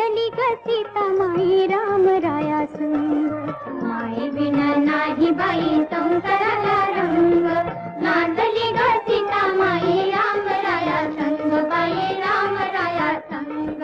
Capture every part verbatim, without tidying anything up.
नांदली ग सीता माई राम राया संग, माई बिना नाही बाई संसाराला रंग, नांदली ग सीता माई राम राया संग, बाई राम राया संग।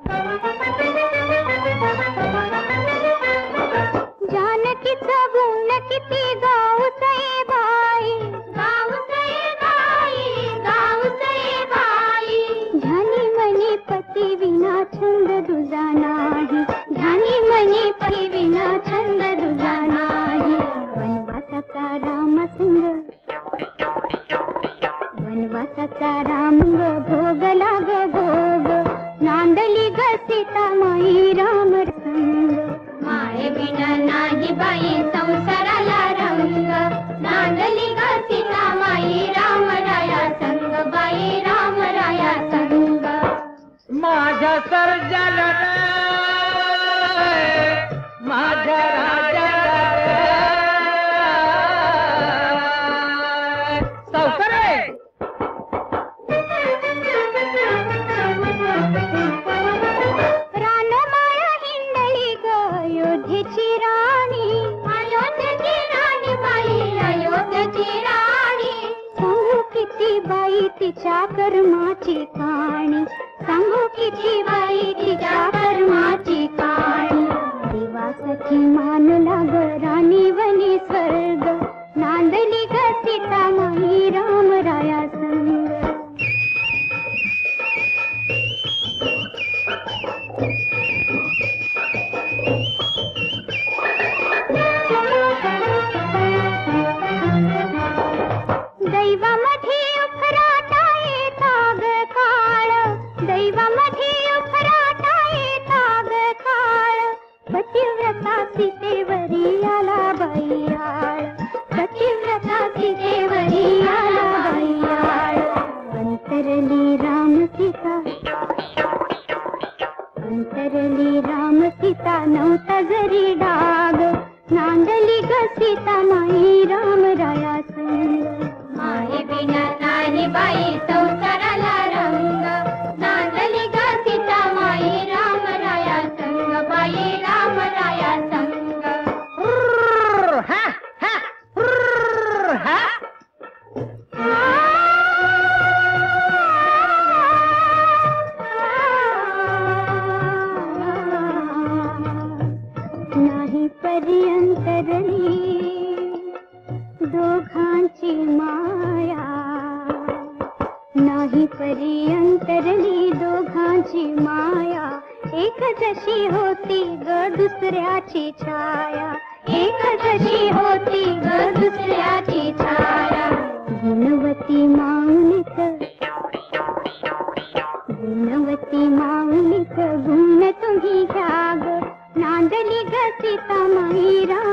जानकीचा गुण किती गाऊसई बाई, गाऊसई बाई, गाऊसई बाई, ध्यानी मनी पती विना छंद दुजा नाही, ध्यानी मनी पती विना छंद दुजा नाही। वनवासाचा राम संग, वनवासाचा राम भोगला ग भोग, नांदली ग सीता माई राम संग, माये बिना नाही बाई संसाराला रंग, नांदली ग सीता माई राम राया संग, बाई राम राया संग। माझ्या सर्जाला माझ्या राजाला सावकारे रानमाळा हिंडली ग अयोध्येची राणी, अयोध्येची राणी बाई, अयोध्येची राणी, सांगू किती बाई तिच्या कर्माची कहाणी, सांगू किती बाई तिच्या कर्माची कहाणी। देवासाठी मानला ग राणी वनी स्वर्ग, नांदली ग सीता माई राम राया संग। दैवामध्ये उफराटा येता ग काळ, दैवामध्ये उफराटा येता ग काळ, पतिव्रता सीतेवरी आला बाईयाळ, पतिव्रता सीतेवरी आला बाईयाळ। अंतरली राम सीता, अंतरली राम सीता नव्हता जरी डाग, नांदली ग सीता माई राम राया संग, माई बिना नाही बाई संसाराला रंग, नांदली ग सीता माई राम राया संग, बाई राम राया संग। हा हा हा नाही पर्यंतरली दोघांची माया, नाही पर्यंतरली दोघांची माया, एक जशी होती ग दुसऱ्याची छाया, एक जशी होती ग दुसऱ्याची छाया। गुणवती माऊलीच, गुणवती माऊलीच गुण तुम्ही घ्या ग, नांदली ग सीता माई राम